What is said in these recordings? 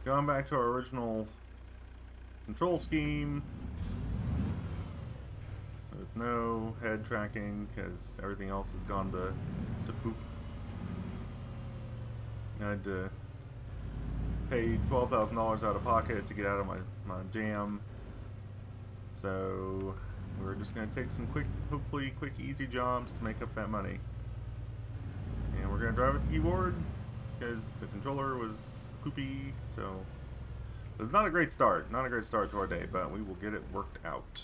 Going back to our original control scheme with no head tracking because everything else has gone to poop. I had to pay $12,000 out of pocket to get out of my jam. So we're just going to take some hopefully quick, easy jobs to make up that money. And we're going to drive with the keyboard because the controller was poopy, so it was not a great start. Not a great start to our day, but we will get it worked out.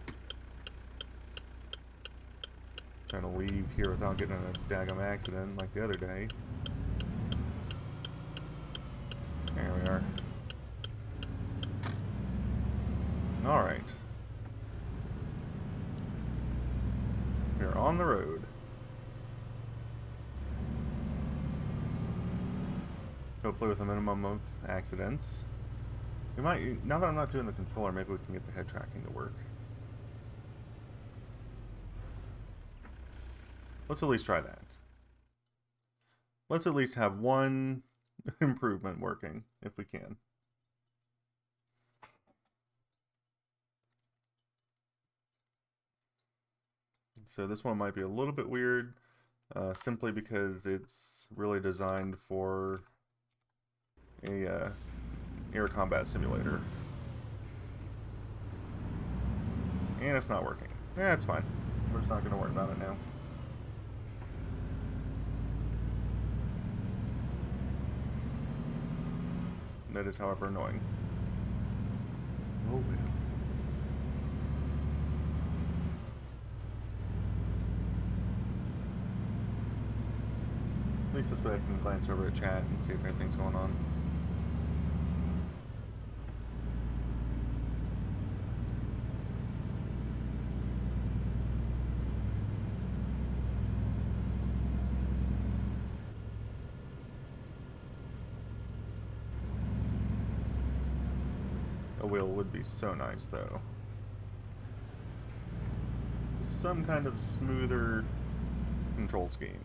Trying to leave here without getting in a daggum accident like the other day. There we are. Alright. We're on the road. Hopefully with a minimum of accidents. We might, now that I'm not doing the controller, maybe we can get the head tracking to work. Let's at least try that. Let's at least have one improvement working, if we can. So this one might be a little bit weird, simply because it's really designed for a air combat simulator. And it's not working. Yeah, it's fine. We're just not going to worry about it now. That is, however, annoying. Oh, well. At least this way I can glance over at chat and see if anything's going on. A wheel would be so nice, though. Some kind of smoother control scheme.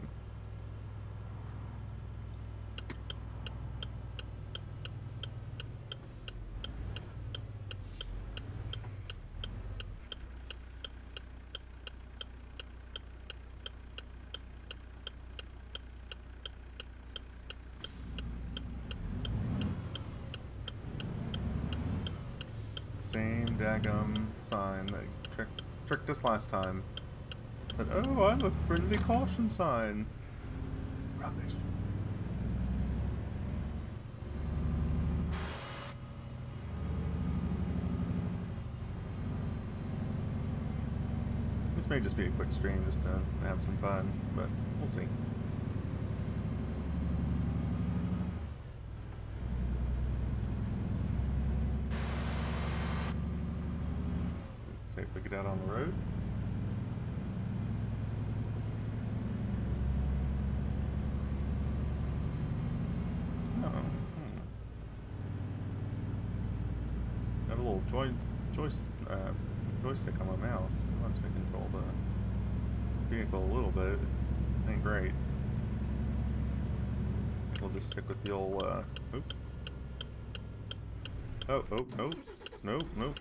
Same daggum sign that tricked us last time. But oh, I'm a friendly caution sign. Rubbish. This may just be a quick stream just to have some fun, but we'll see. Safely get out on the road. Oh, Got a little joystick on my mouse. It lets me control the vehicle a little bit. Ain't great. We'll just stick with the old, oop. Oh, nope. Nope.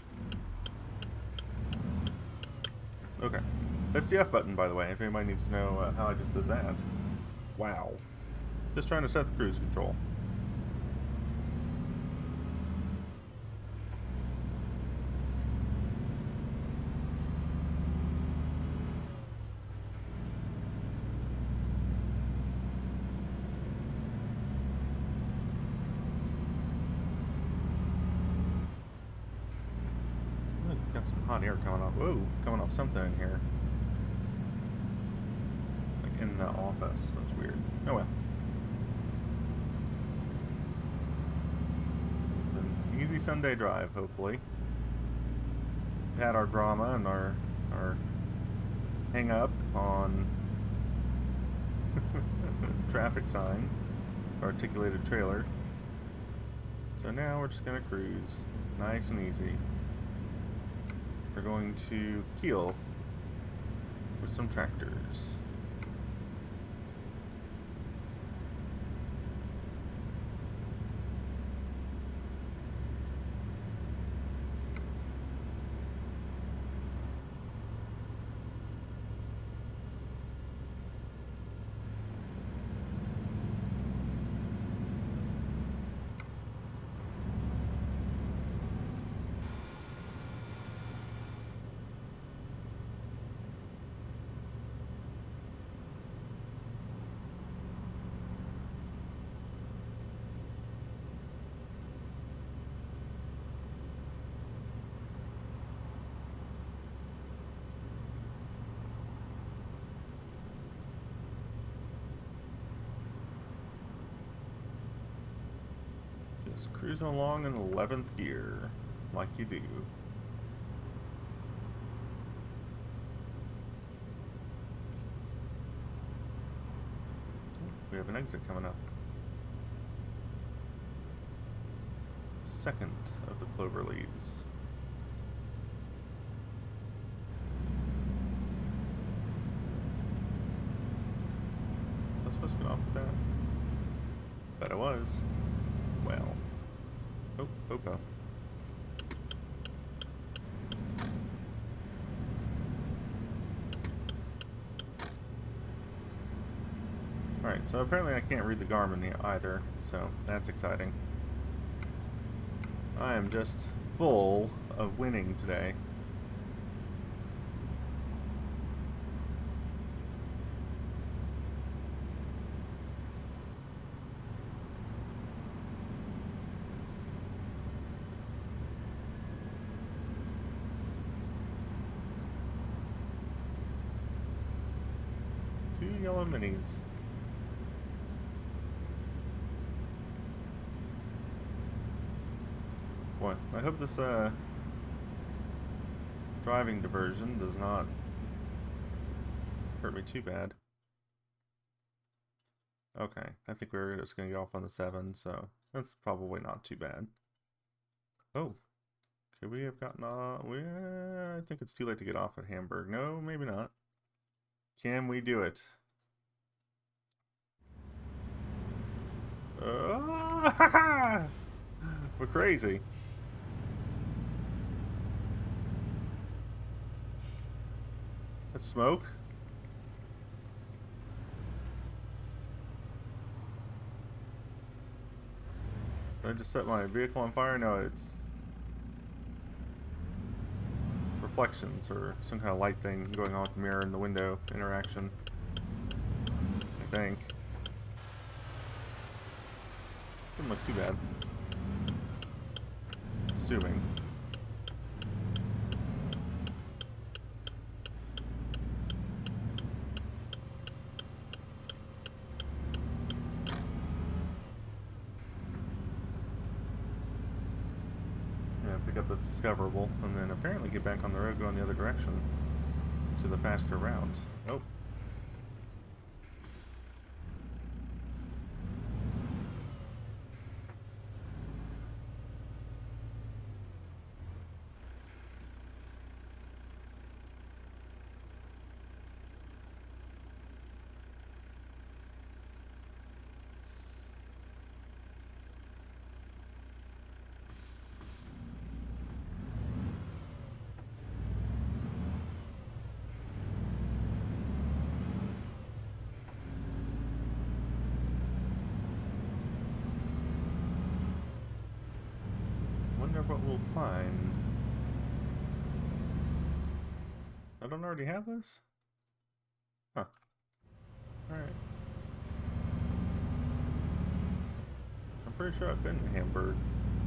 Okay. That's the F button, by the way, if anybody needs to know how I just did that. Wow. Just trying to set the cruise control. Got some hot air coming off. Whoa, coming off something in here. Like in the office. That's weird. Oh well. It's an easy Sunday drive, hopefully. Had our drama and our hang up on traffic sign, articulated trailer. So now we're just gonna cruise, nice and easy. We're going to Kiel with some tractors. Just cruising along in 11th gear, like you do. We have an exit coming up. Second of the clover leads. Was I supposed to get off with that? Bet I was. Well. Oh, oh, oh. Alright, so apparently I can't read the Garmin either, so that's exciting. I am just full of winning today. Two yellow minis. Boy, I hope this driving diversion does not hurt me too bad. Okay, I think we're just going to get off on the 7, so that's probably not too bad. Oh, could we have gotten off? I think it's too late to get off at Hamburg. No, maybe not. Can we do it? We're crazy. That's smoke. Did I just set my vehicle on fire? No, it's reflections or some kind of light thing going on with the mirror and the window interaction, I think. Didn't look too bad. Assuming. Yeah, pick up this discoverable and then apparently get back on the road going the other direction to the faster route. Oh. Wonder what we'll find. I don't already have this? Huh. Alright. I'm pretty sure I've been to Hamburg.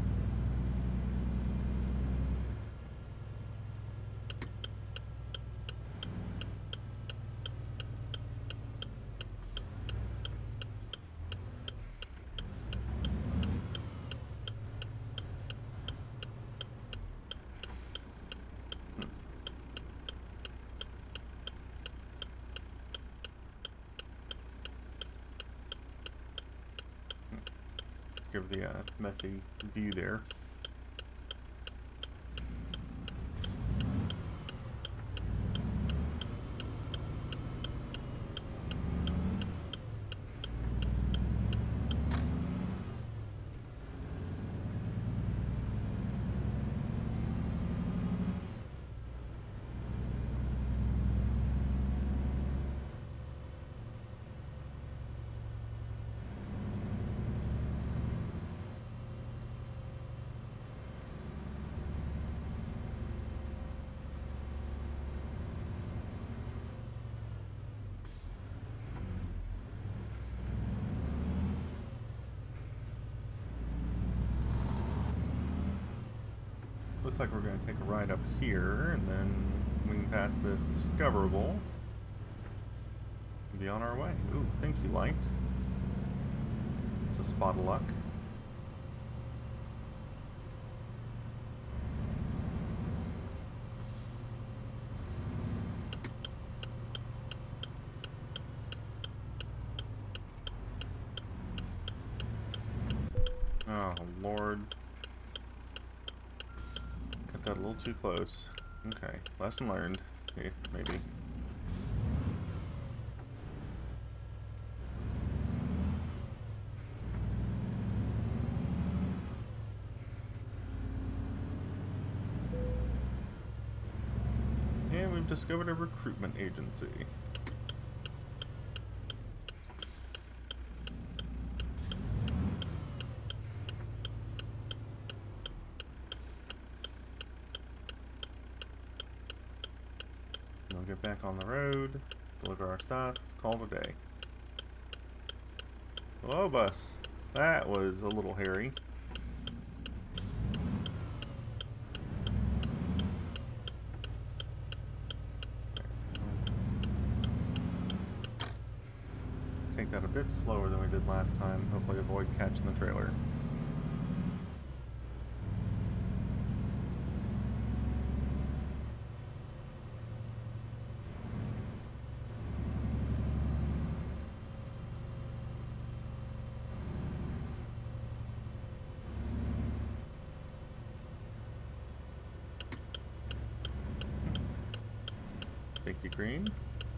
Give the messy view there. Looks like we're going to take a ride up here, and then we can pass this discoverable and be on our way. Ooh, thank you, light. It's a spot of luck. Oh, Lord. Cut that a little too close. Okay, lesson learned. Yeah, maybe. And we've discovered a recruitment agency. We'll get back on the road, deliver our stuff, call it a day. Hello, bus. That was a little hairy. Take that a bit slower than we did last time. Hopefully avoid catching the trailer. Thank you, Green.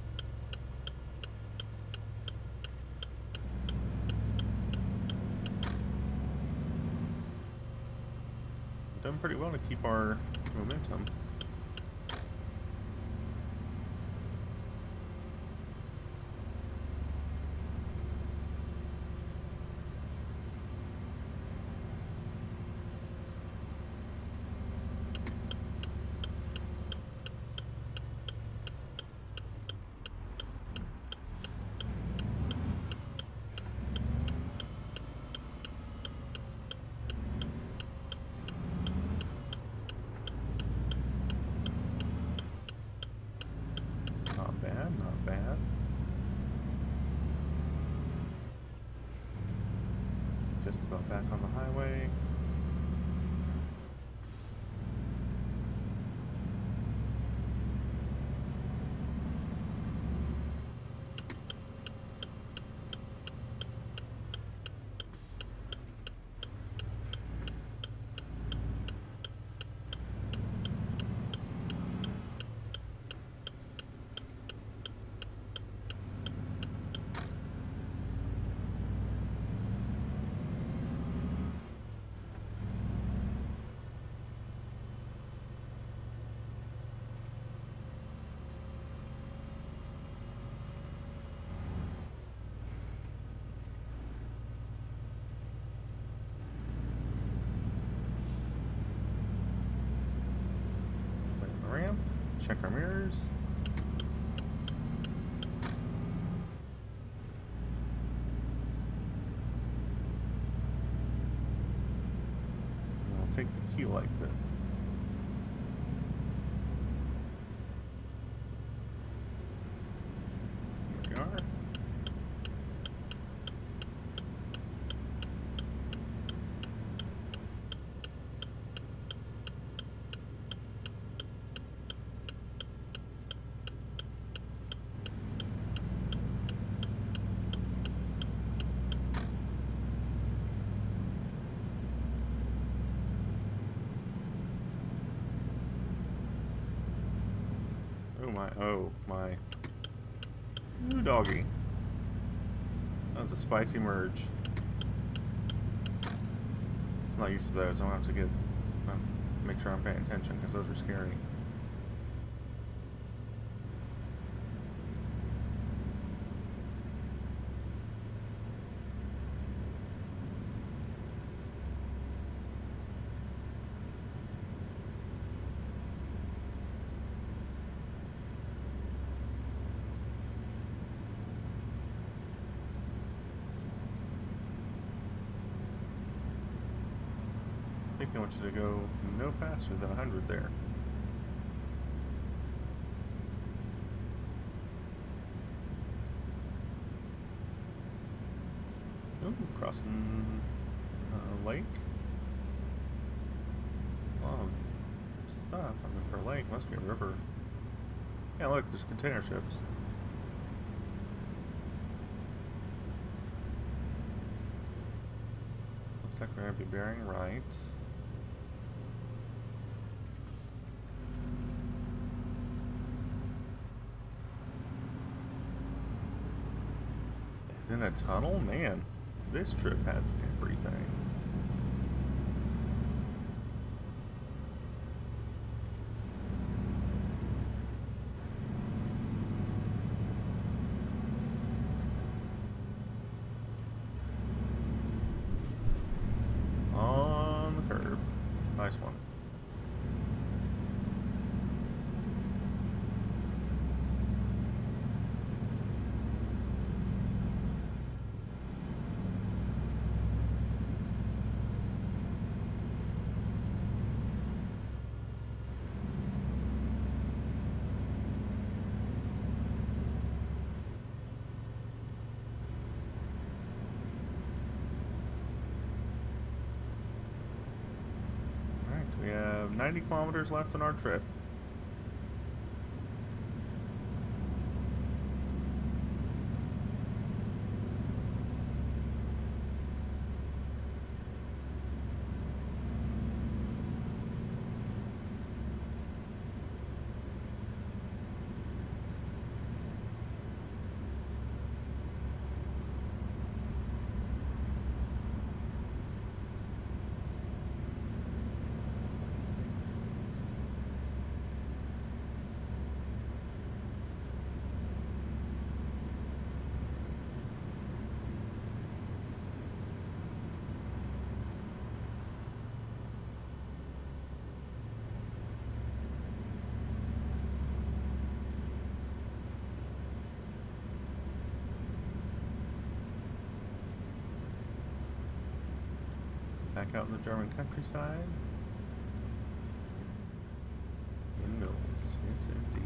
We've done pretty well to keep our momentum. Not bad, not bad. Just about back on the highway. Ramp, check our mirrors. And we'll take the keel exit. Here we are. Oh my. Ooh, doggy. That was a spicy merge. I'm not used to those. I'll have to make sure I'm paying attention because those are scary. I think I want you to go no faster than 100 there. Ooh, crossing a lake. Oh, stuff. I mean, for a lake, must be a river. Yeah, look, there's container ships. Looks Looks like we're going to be bearing right. In a tunnel? Man, this trip has everything. On the curb. Nice one. We have 90 kilometers left on our trip. Back out in the German countryside. Windmills, yes indeed.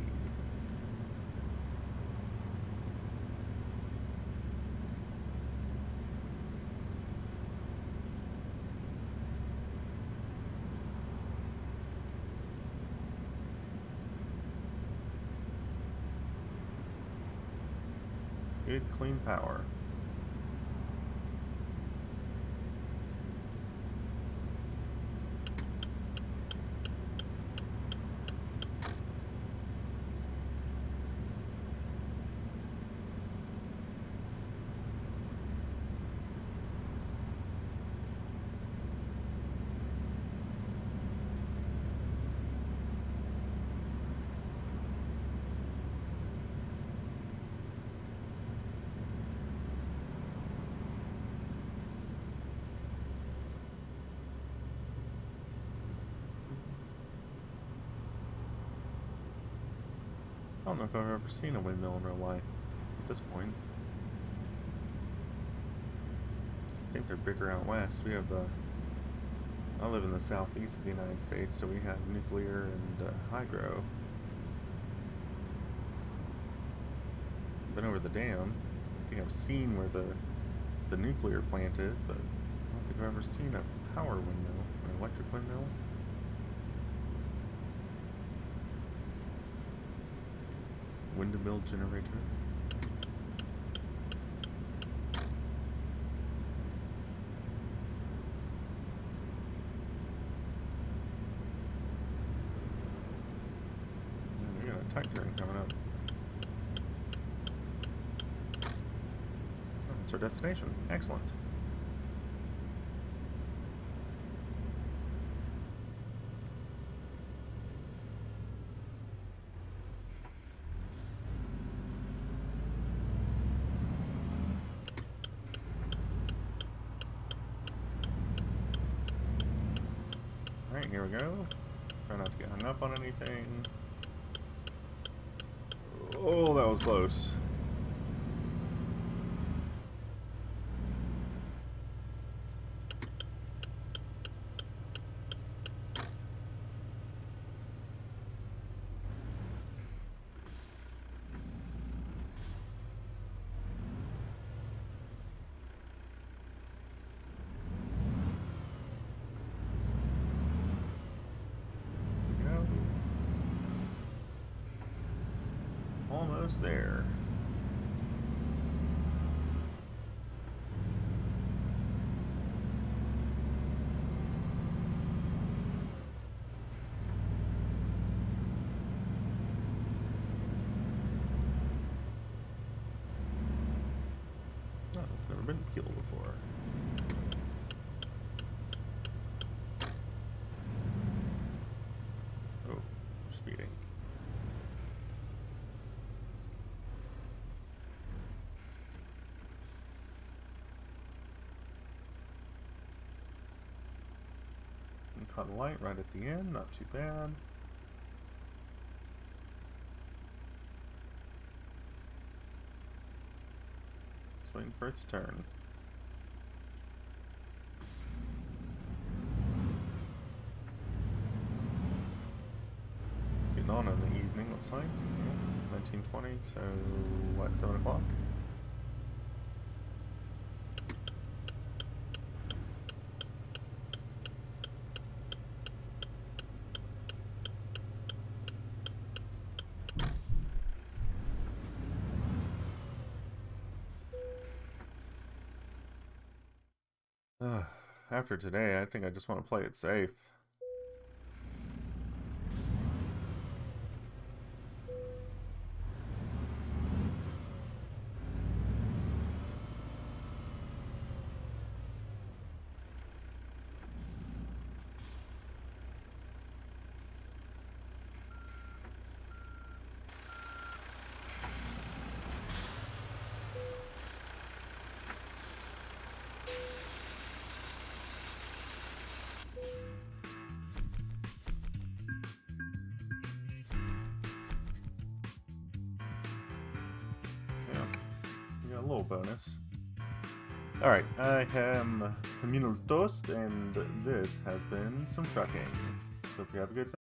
Good clean power. I don't know if I've ever seen a windmill in real life at this point. I think they're bigger out west. We have, I live in the southeast of the United States, so we have nuclear and hydro. Been over the dam. I think I've seen where the nuclear plant is, but I don't think I've ever seen a power windmill, an electric windmill. Windmill generator. We got a tight turn coming up. Oh, that's our destination. Excellent. Alright, here we go. Try not to get hung up on anything. Oh, that was close. Almost there. been killed before. Oh, we're speeding. And caught a light right at the end, not too bad. Just waiting for it to turn. It's getting on in the evening, looks like. 1920, so what, 7 o'clock? After today, I think I just want to play it safe. A little bonus. Alright, I am Communal Toast, and this has been some trucking. Hope you have a good time.